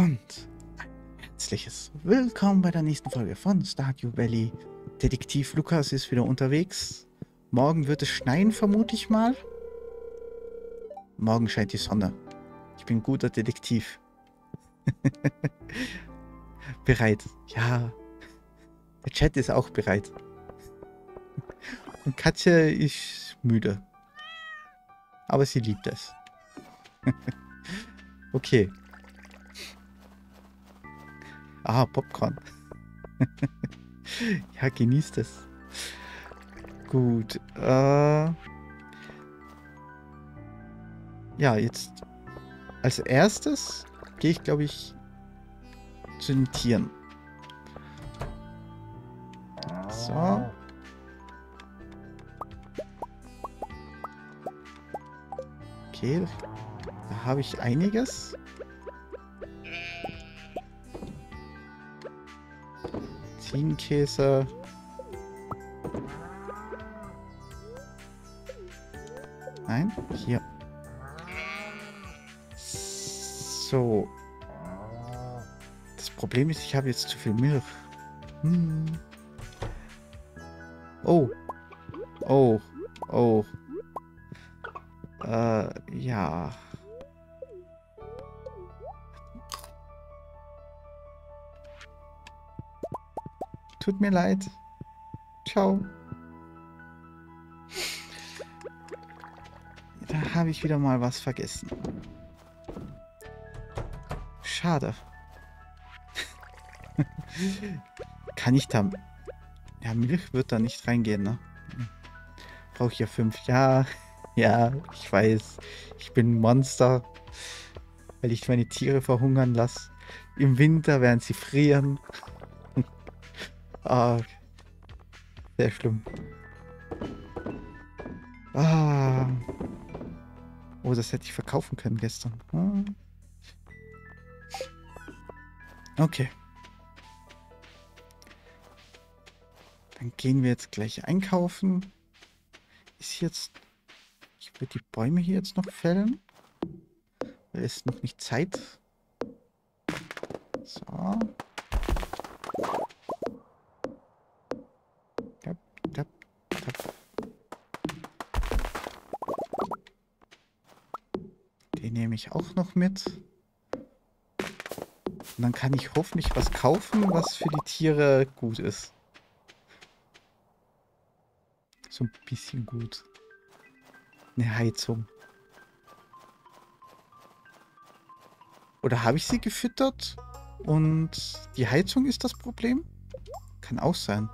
Und ein herzliches Willkommen bei der nächsten Folge von Stardew Valley. Detektiv Lukas ist wieder unterwegs. Morgen wird es schneien, vermute ich mal. Morgen scheint die Sonne. Ich bin ein guter Detektiv. Bereit. Ja. Der Chat ist auch bereit. Und Katja ist müde. Aber sie liebt es. Okay. Ah, Popcorn. Ja, genießt es. Gut. Ja, jetzt als erstes gehe ich, glaube ich, zu den Tieren. So. Okay, da habe ich einiges. Ziegenkäse. Nein, hier. So. Das Problem ist, ich habe jetzt zu viel Milch. Oh. Oh. Oh. Ja. Tut mir leid. Ciao. Da habe ich wieder mal was vergessen. Schade. Kann ich da... Ja, Milch wird da nicht reingehen, ne? Brauche ich ja 5. Ja, ja, ich weiß. Ich bin ein Monster. Weil ich meine Tiere verhungern lasse. Im Winter werden sie frieren. Ah, sehr schlimm. Ah. Oh, das hätte ich verkaufen können gestern. Okay. Dann gehen wir jetzt gleich einkaufen. Ist jetzt... Ich würde die Bäume hier jetzt noch fällen. Da ist noch nicht Zeit. So. Tap, tap, tap. Den nehme ich auch noch mit. Und dann kann ich hoffentlich was kaufen, was für die Tiere gut ist. So ein bisschen gut. Eine Heizung. Oder habe ich sie gefüttert und die Heizung ist das Problem? Kann auch sein.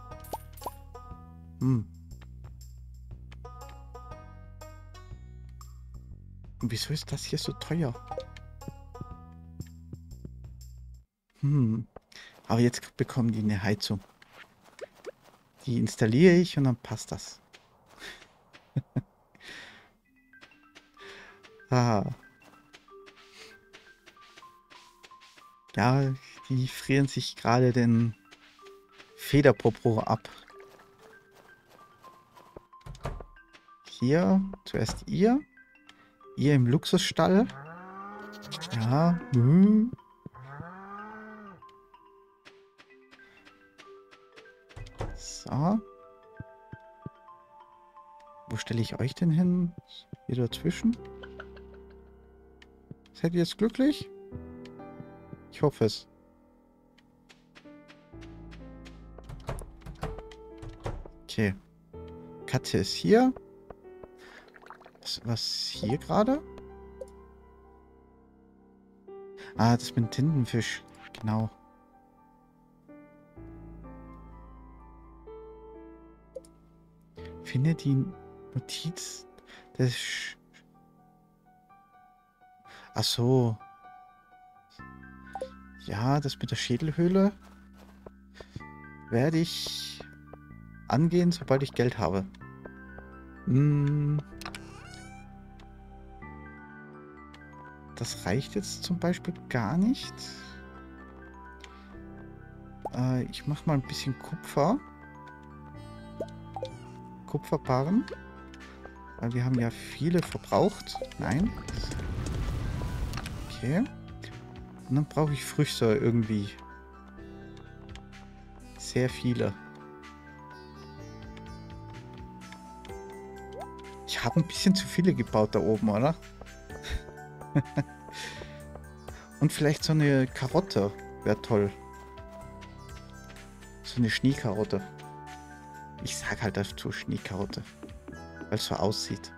Und wieso ist das hier so teuer? Aber jetzt bekommen die eine Heizung. Die installiere ich und dann passt das. Ah. Ja, die frieren sich gerade den Federpopo ab. Hier, zuerst ihr. Ihr im Luxusstall. Ja. So. Wo stelle ich euch denn hin? Hier dazwischen? Seid ihr jetzt glücklich? Ich hoffe es. Okay. Katze ist hier. Was hier gerade? Ah, das mit dem Tintenfisch. Genau. Finde die Notiz des... Ach so. Ja, das mit der Schädelhöhle werde ich angehen, sobald ich Geld habe. Das reicht jetzt zum Beispiel gar nicht. Ich mache mal ein bisschen Kupfer. Kupferbarren. Weil wir haben ja viele verbraucht. Nein. Okay. Und dann brauche ich Früchte irgendwie. Sehr viele. Ich habe ein bisschen zu viele gebaut da oben, oder? Und vielleicht so eine Karotte wäre toll. So eine Schneekarotte. Ich sag halt dazu Schneekarotte. Weil es so aussieht.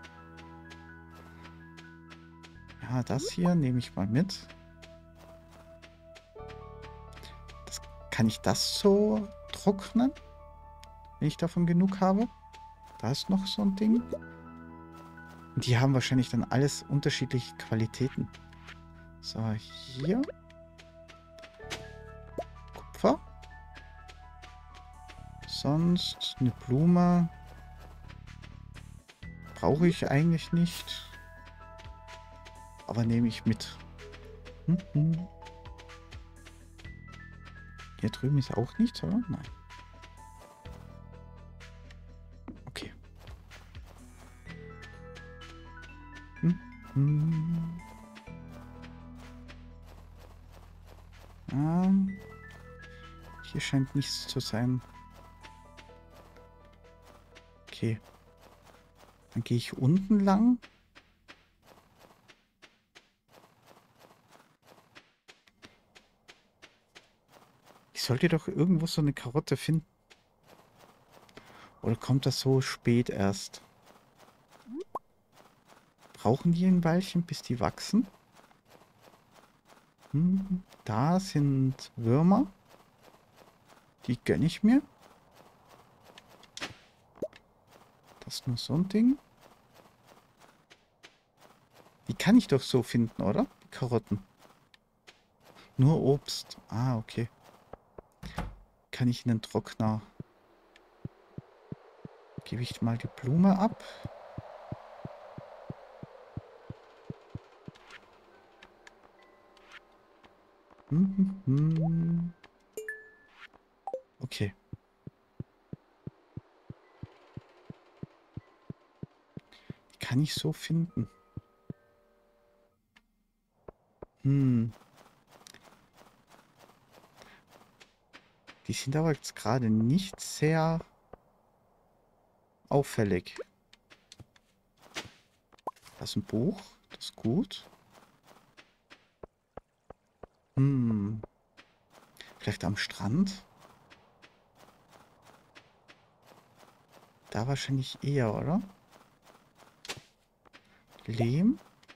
Ja, das hier nehme ich mal mit. Kann ich das so trocknen? Wenn ich davon genug habe? Da ist noch so ein Ding. Und die haben wahrscheinlich dann alles unterschiedliche Qualitäten. So, hier. Kupfer. Sonst eine Blume. Brauche ich eigentlich nicht. Aber nehme ich mit. Hier drüben ist auch nichts, oder? Nein. Okay. Hier scheint nichts zu sein. Okay. Dann gehe ich unten lang. Ich sollte doch irgendwo so eine Karotte finden. Oder kommt das so spät erst? Brauchen die ein Weilchen, bis die wachsen? Da sind Würmer. Die gönne ich mir. Das ist nur so ein Ding. Die kann ich doch so finden, oder? Die Karotten. Nur Obst. Ah, okay. Kann ich in den Trockner. Gebe ich mal die Blume ab. Okay. Die kann ich so finden. Die sind aber jetzt gerade nicht sehr auffällig. Das ist ein Buch. Das ist gut. Vielleicht am Strand? Da wahrscheinlich eher, oder? Lehm?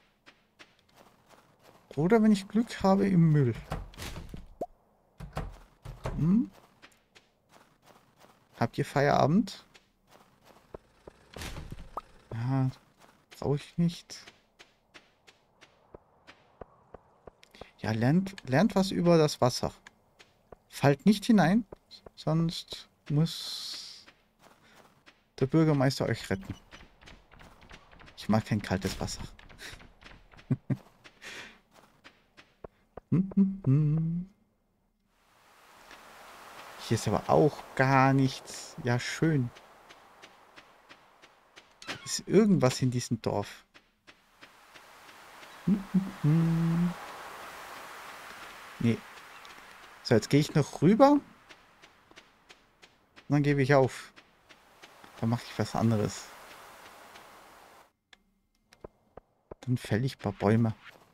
Oder wenn ich Glück habe, im Müll. Habt ihr Feierabend? Ja, brauche ich nicht. Ja, lernt was über das Wasser. Fallt nicht hinein, sonst muss der Bürgermeister euch retten. Ich mag kein kaltes Wasser. Hier ist aber auch gar nichts. Ja, schön. Ist irgendwas in diesem Dorf. Nee. So, jetzt gehe ich noch rüber. Und dann gebe ich auf. Dann mache ich was anderes. Dann fälle ich ein paar Bäume.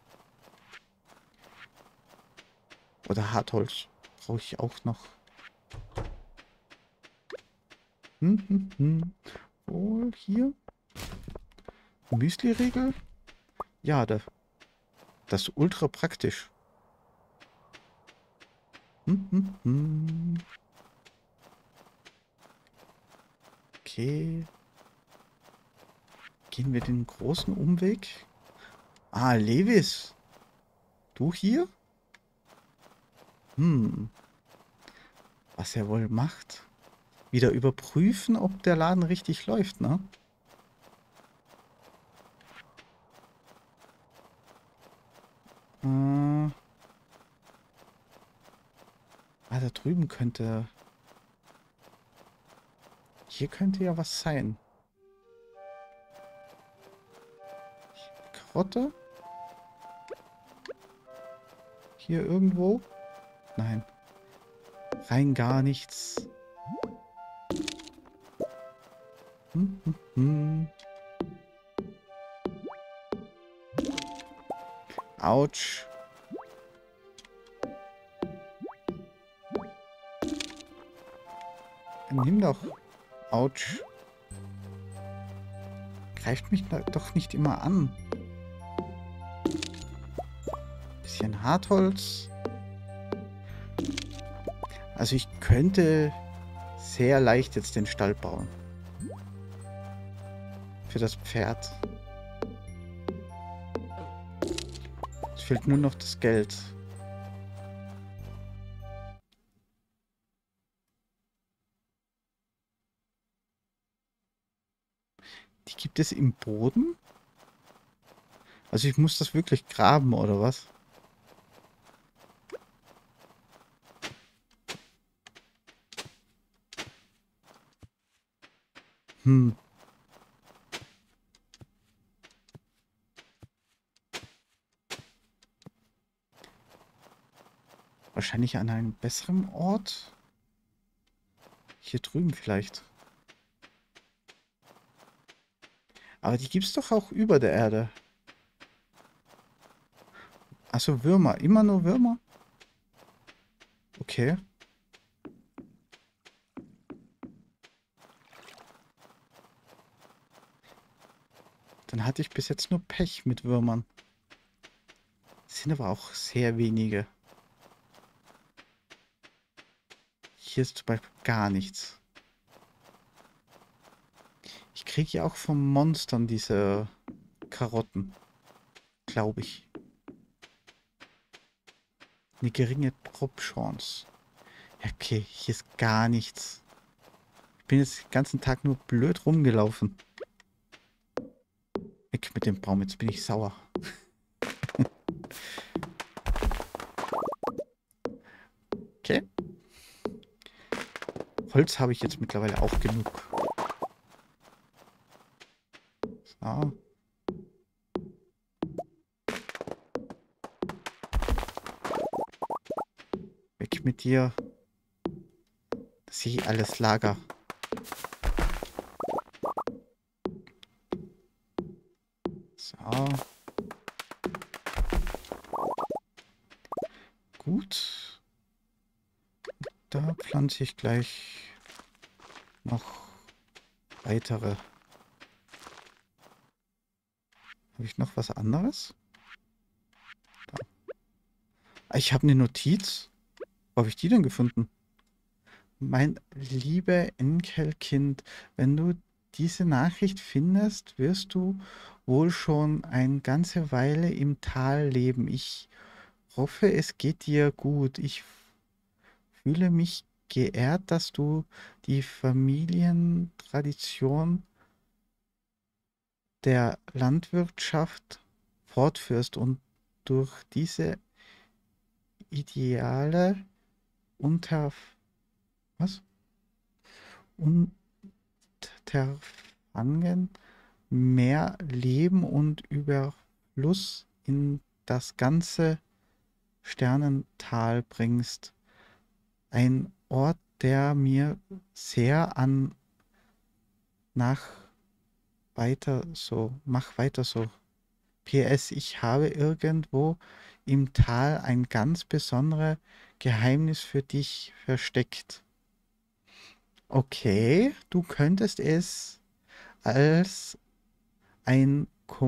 Oder Hartholz. Brauche ich auch noch. Oh, hier. Müsli-Riegel. Ja, das ist ultra praktisch. Okay. Gehen wir den großen Umweg? Ah, Lewis. Du hier? Was er wohl macht? Wieder überprüfen, ob der Laden richtig läuft, ne? Da drüben könnte... Hier könnte ja was sein. Karotte. Hier irgendwo? Nein. Rein gar nichts. Hm, hm, hm. Autsch. Nimm doch. Autsch. Greift mich doch nicht immer an. Bisschen Hartholz. Also ich könnte sehr leicht jetzt den Stall bauen. Für das Pferd. Es fehlt nur noch das Geld. Die gibt es im Boden? Also ich muss das wirklich graben, oder was? Hm. Wahrscheinlich an einem besseren Ort? Hier drüben vielleicht. Aber die gibt es doch auch über der Erde. Achso, Würmer. Immer nur Würmer? Okay. Dann hatte ich bis jetzt nur Pech mit Würmern. Das sind aber auch sehr wenige. Hier ist zum Beispiel gar nichts. Ich kriege ja auch von Monstern diese Karotten. Glaube ich. Eine geringe Drop-Chance. Ja, okay, hier ist gar nichts. Ich bin jetzt den ganzen Tag nur blöd rumgelaufen. Weg mit dem Baum, jetzt bin ich sauer. Okay. Holz habe ich jetzt mittlerweile auch genug. So. Weg mit dir. Das ist hier alles Lager. So. Gut. Da pflanze ich gleich noch weitere. Habe ich noch was anderes? Da. Ich habe eine Notiz. Wo habe ich die denn gefunden? Mein liebe Enkelkind, wenn du diese Nachricht findest, wirst du wohl schon eine ganze Weile im Tal leben. Ich hoffe, es geht dir gut. Ich fühle mich geehrt, dass du die Familientradition der Landwirtschaft fortführst und durch diese Ideale unter was? Unterfangen mehr Leben und Überfluss in das ganze Sternental bringst. Ein Ort, der mir sehr an nach weiter so, mach weiter so. PS, ich habe irgendwo im Tal ein ganz besonderes Geheimnis für dich versteckt. Okay, du könntest es als ein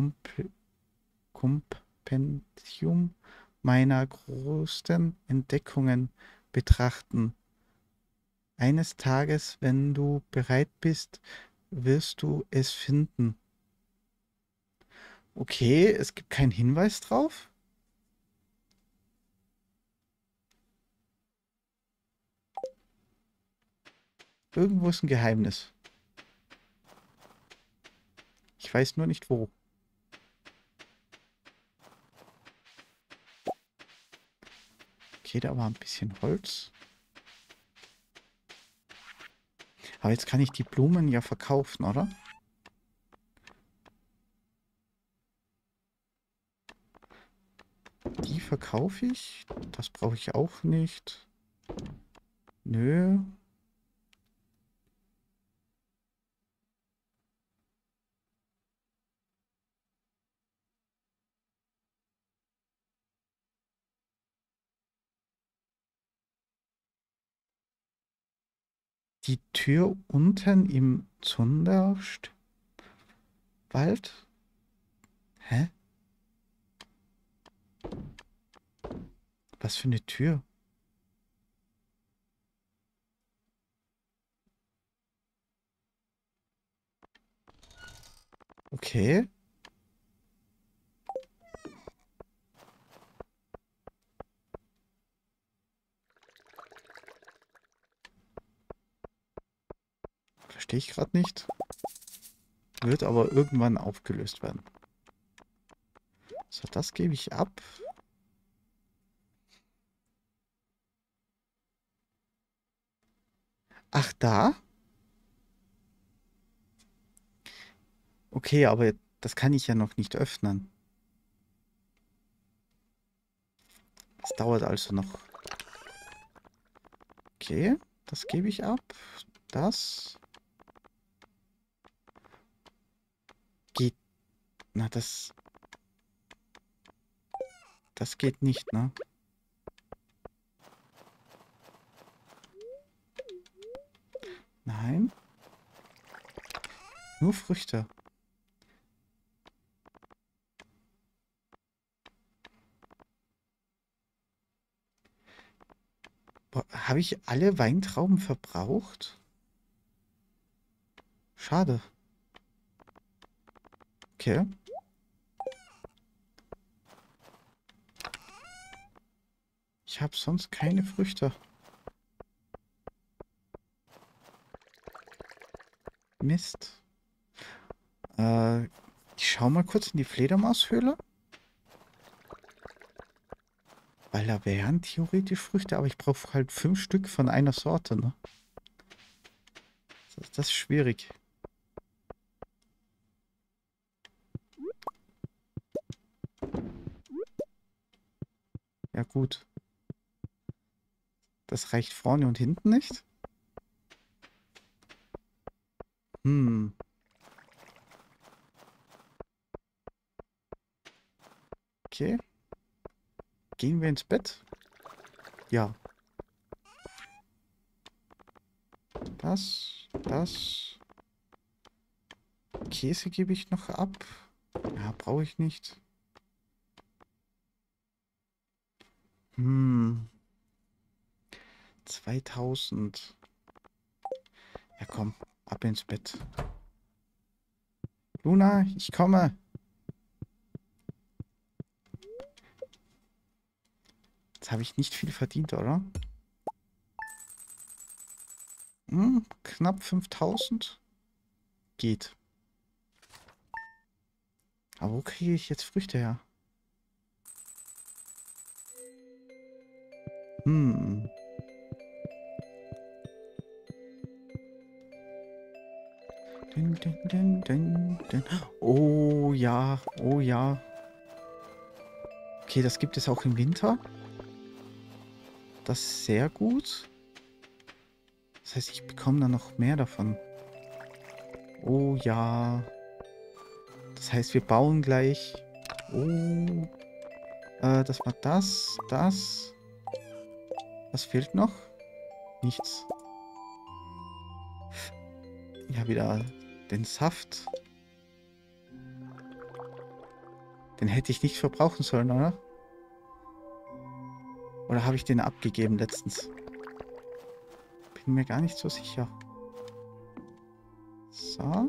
Kompendium meiner größten Entdeckungen betrachten. Eines Tages, wenn du bereit bist, wirst du es finden. Okay, es gibt keinen Hinweis drauf. Irgendwo ist ein Geheimnis. Ich weiß nur nicht wo. Okay, da war ein bisschen Holz. Aber jetzt kann ich die Blumen ja verkaufen, oder? Die verkaufe ich. Das brauche ich auch nicht. Nö. Die Tür unten im Zunderwald? Hä? Was für eine Tür? Okay. Verstehe ich gerade nicht. Wird aber irgendwann aufgelöst werden. So, das gebe ich ab. Ach, da? Okay, aber das kann ich ja noch nicht öffnen. Das dauert also noch. Okay, das gebe ich ab. Das geht. Na, das geht nicht, ne? Nein. Nur Früchte. Habe ich alle Weintrauben verbraucht? Schade. Okay. Ich habe sonst keine Früchte. Mist. Ich schau mal kurz in die Fledermaushöhle. Weil da wären theoretisch Früchte, aber ich brauche halt 5 Stück von einer Sorte, ne? Das ist schwierig. Ja gut. Das reicht vorne und hinten nicht. Hm. Okay. Gehen wir ins Bett? Ja. Das. Käse gebe ich noch ab. Ja, brauche ich nicht. Hm. 2000. Ja, komm. Ab ins Bett. Luna, ich komme. Jetzt habe ich nicht viel verdient, oder? Hm, knapp 5000. Geht. Aber wo kriege ich jetzt Früchte her? Hm. Dun, dun, dun, dun, dun. Oh ja, oh ja. Okay, das gibt es auch im Winter. Das ist sehr gut. Das heißt, ich bekomme dann noch mehr davon. Oh ja. Das heißt, wir bauen gleich. Oh. Das war das. Das. Was fehlt noch? Nichts. Ja, wieder den Saft. Den hätte ich nicht verbrauchen sollen, oder? Oder habe ich den abgegeben letztens? Bin mir gar nicht so sicher. So.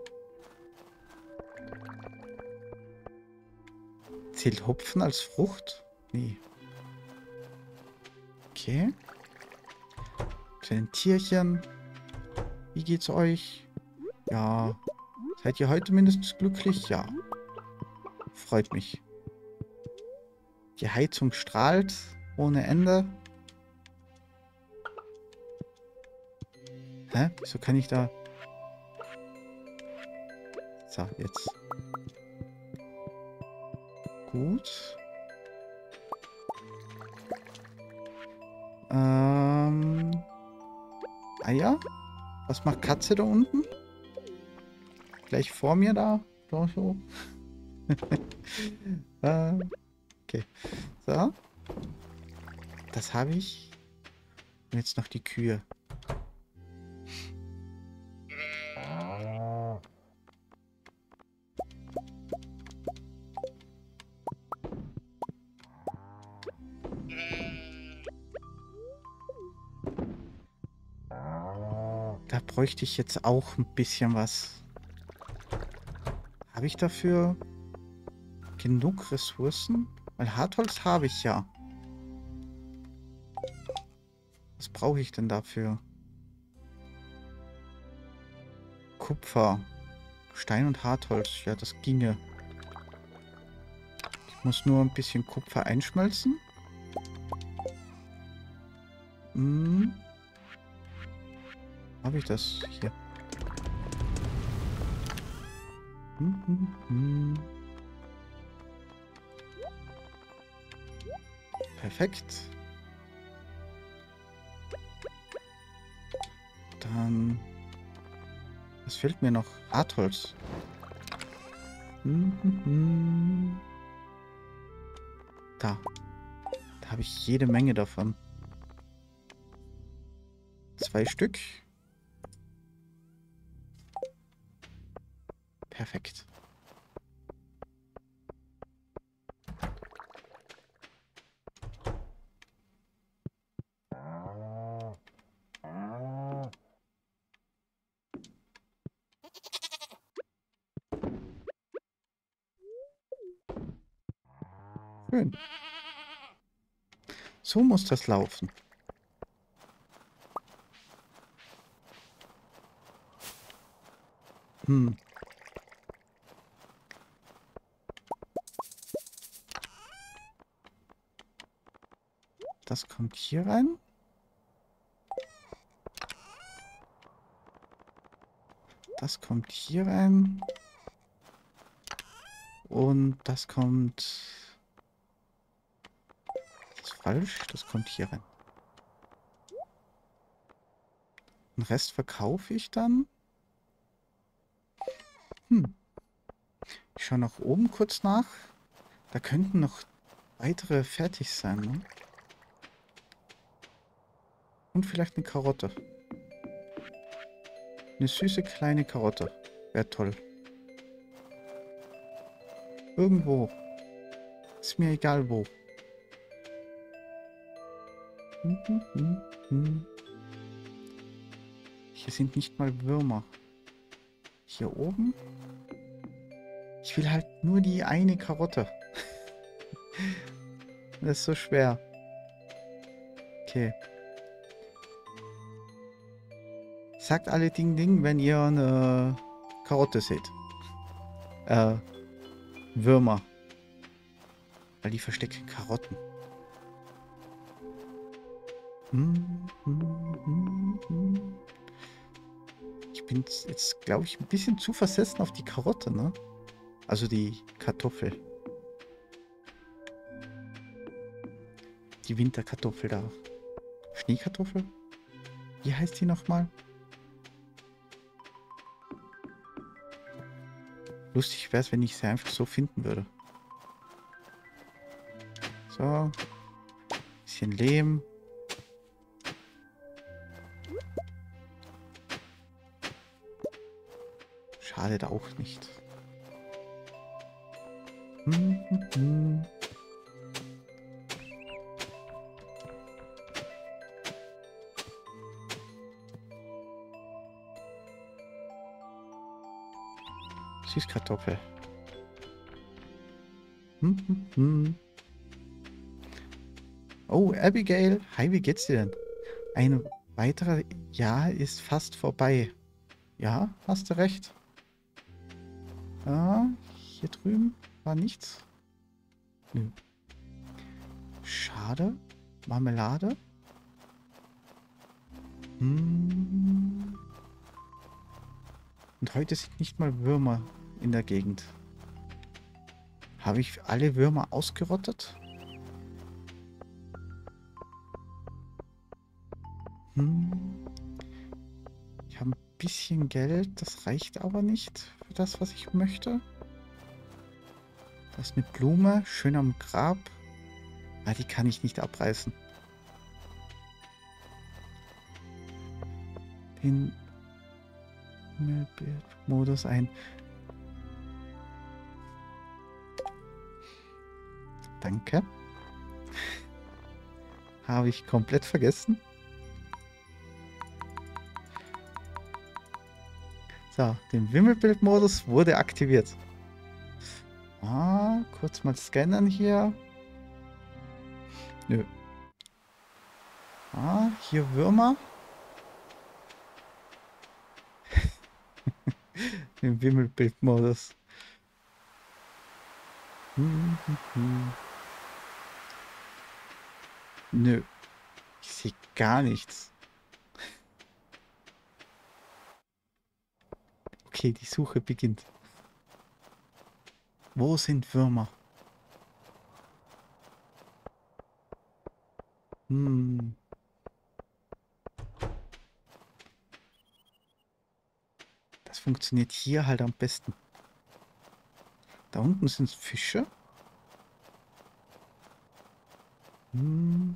Zählt Hopfen als Frucht? Nee. Okay. Zu den Tierchen. Wie geht's euch? Ja. Seid ihr heute mindestens glücklich? Ja. Freut mich. Die Heizung strahlt ohne Ende. Hä? Wieso kann ich da... So, jetzt. Gut. Eier? Was macht Katze da unten? Gleich vor mir da? Da so. Okay. So. Das habe ich. Und jetzt noch die Kühe. Da bräuchte ich jetzt auch ein bisschen was. Habe ich dafür genug Ressourcen? Weil Hartholz habe ich ja. Was brauche ich denn dafür? Kupfer, Stein und Hartholz. Ja, das ginge. Ich muss nur ein bisschen Kupfer einschmelzen. Hm. Habe ich das hier? Perfekt. Dann... Was fehlt mir noch? Hartholz. Da. Da habe ich jede Menge davon. 2 Stück. Perfekt. Schön. So muss das laufen. Das kommt hier rein. Das kommt hier rein. Und das kommt... Das ist falsch. Das kommt hier rein. Den Rest verkaufe ich dann. Ich schaue nach oben kurz nach. Da könnten noch weitere fertig sein. Ne? Und vielleicht eine Karotte. Eine süße kleine Karotte. Wäre toll. Irgendwo. Ist mir egal wo. Hier sind nicht mal Würmer. Hier oben. Ich will halt nur die eine Karotte. Das ist so schwer. Okay. Sagt alle Ding Ding, wenn ihr eine Karotte seht. Würmer. Weil die verstecken Karotten. Ich bin jetzt, glaube ich, ein bisschen zu versessen auf die Karotte, ne? Also die Kartoffel. Die Winterkartoffel da. Schneekartoffel? Wie heißt die nochmal? Lustig wäre es, wenn ich sie einfach so finden würde. So. Bisschen Lehm. Schadet auch nicht. Süßkartoffel. Oh, Abigail. Hi, wie geht's dir denn? Ein weiterer Jahr ist fast vorbei. Ja, hast du recht. Ah, hier drüben war nichts. Nö. Schade. Marmelade. Und heute sind nicht mal Würmer in der Gegend. Habe ich alle Würmer ausgerottet? Hm. Ich habe ein bisschen Geld, das reicht aber nicht für das, was ich möchte. Da ist eine Blume, schön am Grab. Ah, die kann ich nicht abreißen. Den Modus ein. Danke. Habe ich komplett vergessen. So, den Wimmelbildmodus wurde aktiviert. Ah, kurz mal scannen hier. Nö. Ah, hier Würmer. Den Wimmelbildmodus. Hm. Nö. Ich sehe gar nichts. Okay, die Suche beginnt. Wo sind Würmer? Hm. Das funktioniert hier halt am besten. Da unten sind Fische. Hm.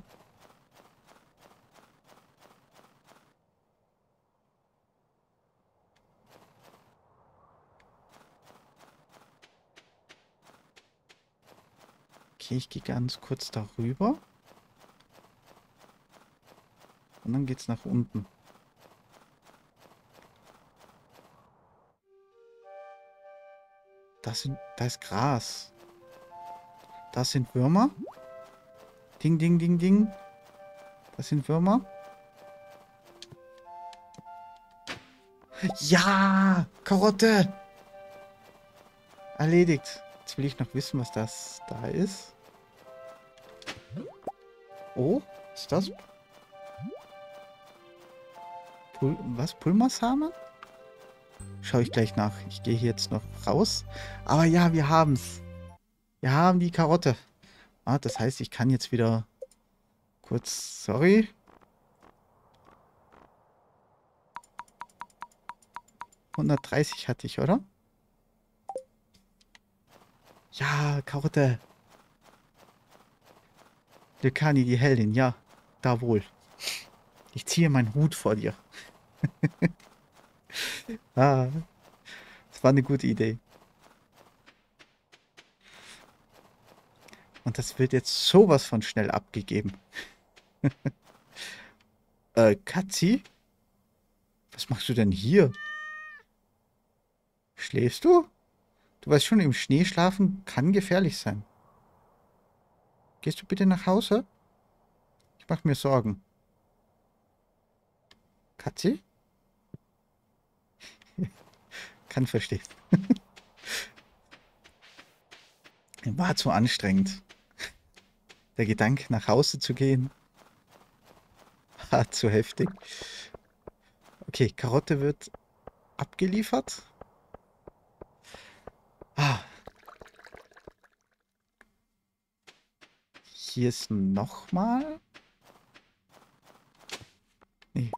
Okay, ich gehe ganz kurz darüber. Und dann geht's nach unten. Da ist Gras. Das sind Würmer. Ding, ding, ding, ding. Das sind Würmer. Ja! Karotte! Erledigt. Jetzt will ich noch wissen, was das da ist. Oh, ist das? Was? Pulmersamen? Schaue ich gleich nach. Ich gehe hier jetzt noch raus. Aber ja, wir haben's. Wir haben die Karotte. Ah, das heißt, ich kann jetzt wieder kurz... Sorry. 130 hatte ich, oder? Ja, Karotte. Lekani, die Heldin. Ja, da wohl. Ich ziehe meinen Hut vor dir. Ah, das war eine gute Idee. Und das wird jetzt sowas von schnell abgegeben. Katzi? Was machst du denn hier? Schläfst du? Du weißt schon, im Schnee schlafen kann gefährlich sein. Gehst du bitte nach Hause? Ich mache mir Sorgen. Katzi? Kann verstehen. War zu anstrengend. Der Gedanke, nach Hause zu gehen, war zu heftig. Okay, Karotte wird abgeliefert. Ah, hier ist nochmal. Nee.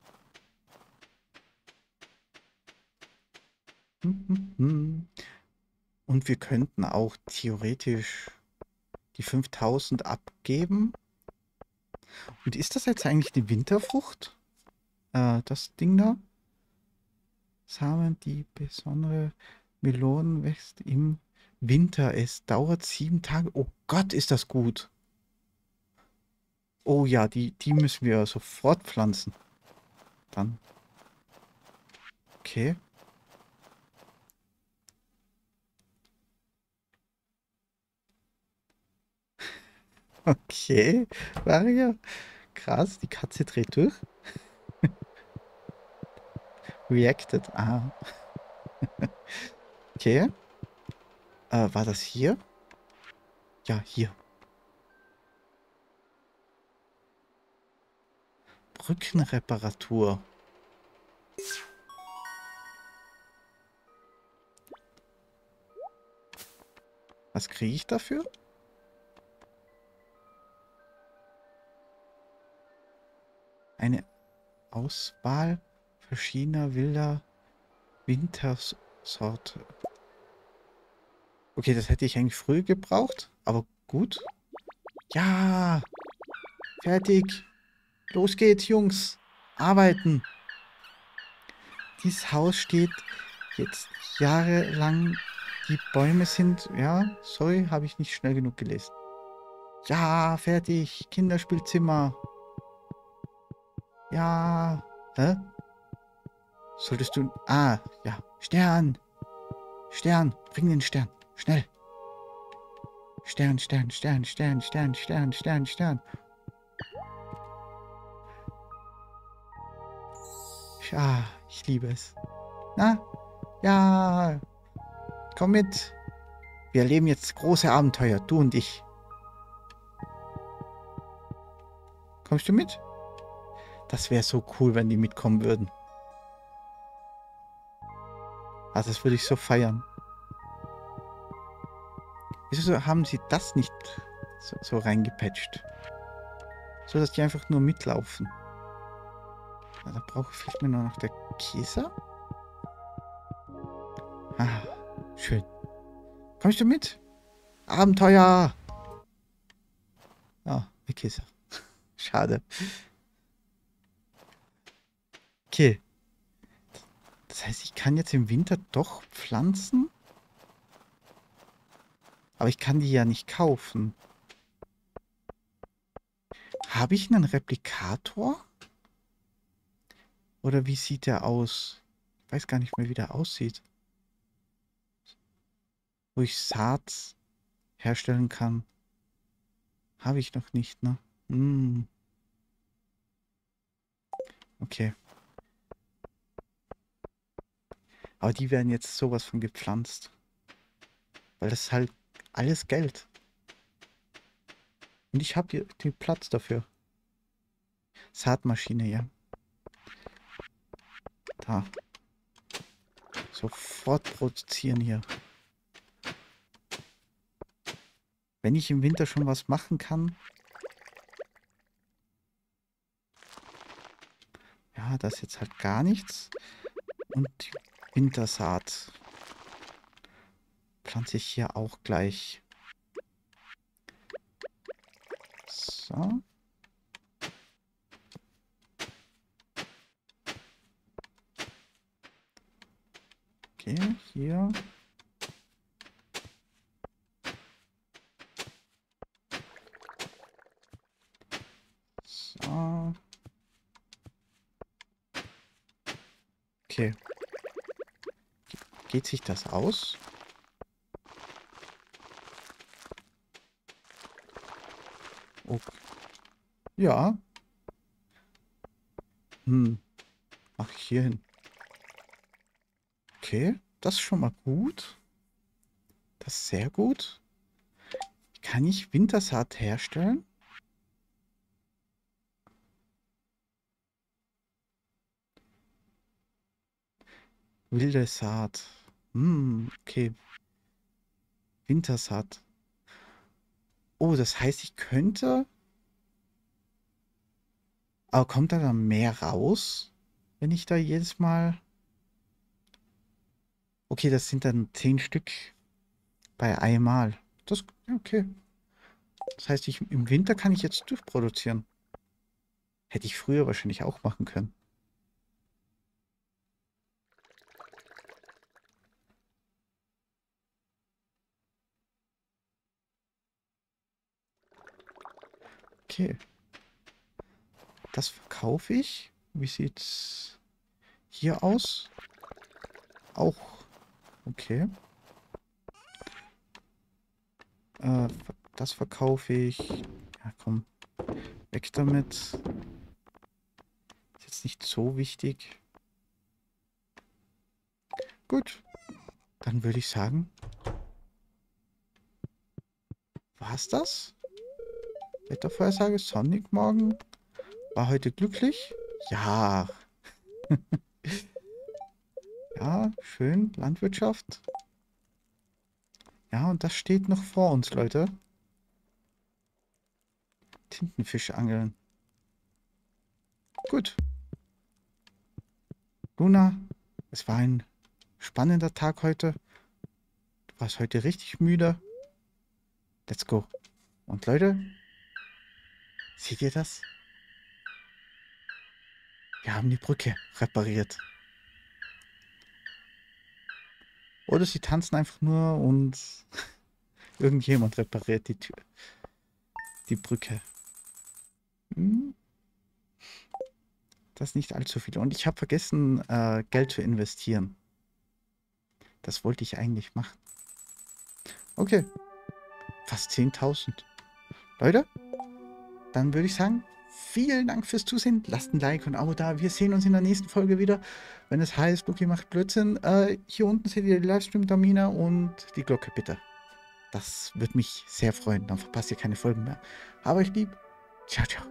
Hm. Und wir könnten auch theoretisch die 5000 abgeben. Und ist das jetzt eigentlich die Winterfrucht? Das Ding da? Samen, die besondere Melonen wächst im Winter. Es dauert 7 Tage. Oh Gott, ist das gut. Oh ja, die müssen wir sofort pflanzen. Dann. Okay. Okay. Maria. Krass, die Katze dreht durch. Reacted. Ah. Okay. War das hier? Ja, hier. Brückenreparatur. Was kriege ich dafür? Eine Auswahl verschiedener wilder Wintersorte. Okay, das hätte ich eigentlich früher gebraucht, aber gut. Ja, fertig. Los geht's, Jungs. Arbeiten. Dieses Haus steht jetzt jahrelang. Die Bäume sind... Ja, sorry, habe ich nicht schnell genug gelesen. Ja, fertig. Kinderspielzimmer. Ja. Hä? Solltest du... Ah, ja. Stern. Stern. Bring den Stern. Schnell. Stern, Stern, Stern, Stern, Stern, Stern, Stern, Stern. Ja, ich liebe es. Na? Ja. Komm mit. Wir erleben jetzt große Abenteuer. Du und ich. Kommst du mit? Das wäre so cool, wenn die mitkommen würden. Also das würde ich so feiern. Wieso haben sie das nicht so reingepatcht? So, dass die einfach nur mitlaufen. Ja, da fehlt mir nur noch der Käse. Ah, schön. Kommst du mit? Abenteuer! Ah, der Käse. Schade. Okay. Das heißt, ich kann jetzt im Winter doch pflanzen? Aber ich kann die ja nicht kaufen. Habe ich einen Replikator? Oder wie sieht der aus? Ich weiß gar nicht mehr, wie der aussieht. Wo ich Saat herstellen kann. Habe ich noch nicht, ne? Hm. Okay. Aber die werden jetzt sowas von gepflanzt. Weil das ist halt alles Geld. Und ich habe den Platz dafür. Saatmaschine, ja. Da. Sofort produzieren hier. Wenn ich im Winter schon was machen kann. Ja, das ist jetzt halt gar nichts. Und die Wintersaat pflanze ich hier auch gleich. So. Okay, hier. So. Okay. Geht sich das aus? Okay. Ja. Mach ich hier hin. Okay, das ist schon mal gut. Das ist sehr gut. Kann ich Wintersaat herstellen? Wilde Saat. Okay. Wintersaat. Oh, das heißt, ich könnte... Aber kommt da dann mehr raus, wenn ich da jedes Mal... Okay, das sind dann 10 Stück bei einmal. Das, okay. Das heißt, im Winter kann ich jetzt durchproduzieren. Hätte ich früher wahrscheinlich auch machen können. Okay. Das verkaufe ich. Wie sieht's hier aus? Auch. Okay. Das verkaufe ich. Ja, komm. Weg damit. Ist jetzt nicht so wichtig. Gut. Dann würde ich sagen, war's das? Wettervorhersage, sonnig morgen. War heute glücklich? Ja. Ja, schön. Landwirtschaft. Ja, und das steht noch vor uns, Leute. Tintenfisch angeln. Gut. Luna, es war ein spannender Tag heute. Du warst heute richtig müde. Let's go. Und Leute, seht ihr das? Wir haben die Brücke repariert. Oder sie tanzen einfach nur und irgendjemand repariert die Brücke. Hm, das ist nicht allzu viel. Und ich habe vergessen, Geld zu investieren. Das wollte ich eigentlich machen. Okay, fast 10.000. Leute, dann würde ich sagen, vielen Dank fürs Zusehen. Lasst ein Like und ein Abo da. Wir sehen uns in der nächsten Folge wieder, wenn es heißt, Luki macht Blödsinn. Hier unten seht ihr die Livestream-Termine und die Glocke bitte. Das würde mich sehr freuen. Dann verpasst ihr keine Folgen mehr. Aber ich lieb. Ciao, ciao.